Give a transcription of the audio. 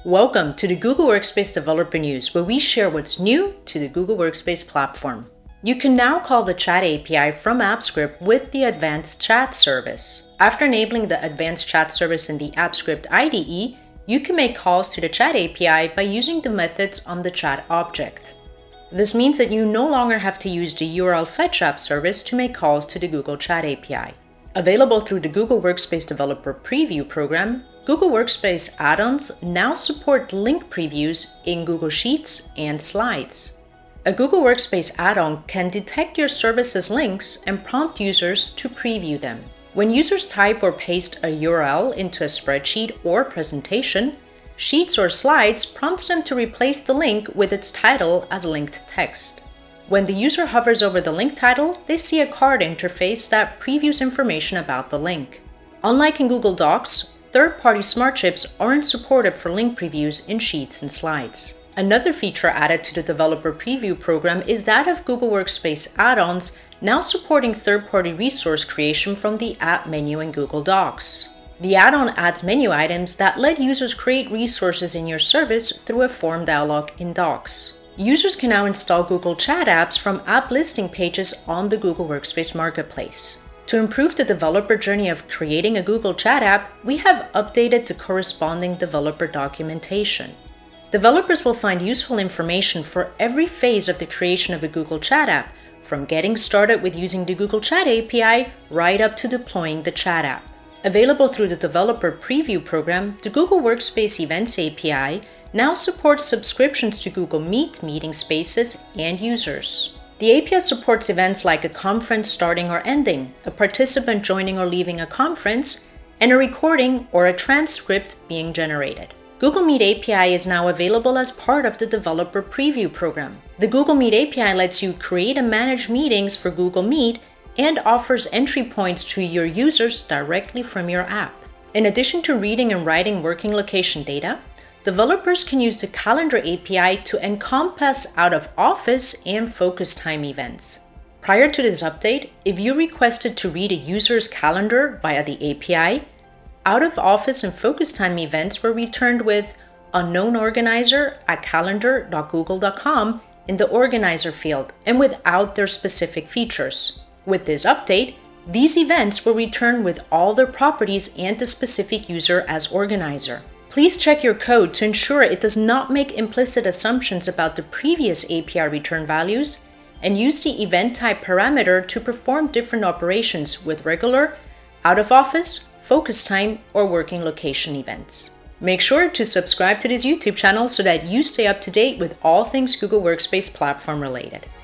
Welcome to the Google Workspace Developer News, where we share what's new to the Google Workspace platform. You can now call the Chat API from AppScript with the Advanced Chat service. After enabling the Advanced Chat service in the AppScript IDE, you can make calls to the Chat API by using the methods on the Chat object. This means that you no longer have to use the URL fetch app service to make calls to the Google Chat API. Available through the Google Workspace Developer Preview program, Google Workspace add-ons now support link previews in Google Sheets and Slides. A Google Workspace add-on can detect your service's links and prompt users to preview them. When users type or paste a URL into a spreadsheet or presentation, Sheets or Slides prompts them to replace the link with its title as linked text. When the user hovers over the link title, they see a card interface that previews information about the link. Unlike in Google Docs, third-party smart chips aren't supported for link previews in Sheets and Slides. Another feature added to the Developer Preview program is that of Google Workspace add-ons now supporting third-party resource creation from the App menu in Google Docs. The add-on adds menu items that let users create resources in your service through a form dialog in Docs. Users can now install Google Chat apps from app listing pages on the Google Workspace Marketplace. To improve the developer journey of creating a Google Chat app, we have updated the corresponding developer documentation. Developers will find useful information for every phase of the creation of a Google Chat app, from getting started with using the Google Chat API right up to deploying the Chat app. Available through the Developer Preview program, the Google Workspace Events API now supports subscriptions to Google Meet meeting spaces and users. The API supports events like a conference starting or ending, a participant joining or leaving a conference, and a recording or a transcript being generated. Google Meet API is now available as part of the Developer Preview program. The Google Meet API lets you create and manage meetings for Google Meet and offers entry points to your users directly from your app. In addition to reading and writing working location data, developers can use the Calendar API to encompass out-of-office and focus time events. Prior to this update, if you requested to read a user's calendar via the API, out-of-office and focus time events were returned with unknown organizer at calendar.google.com in the organizer field and without their specific features. With this update, these events will return with all their properties and the specific user as organizer. Please check your code to ensure it does not make implicit assumptions about the previous API return values, and use the event type parameter to perform different operations with regular, out-of-office, focus time, or working location events. Make sure to subscribe to this YouTube channel so that you stay up to date with all things Google Workspace platform related.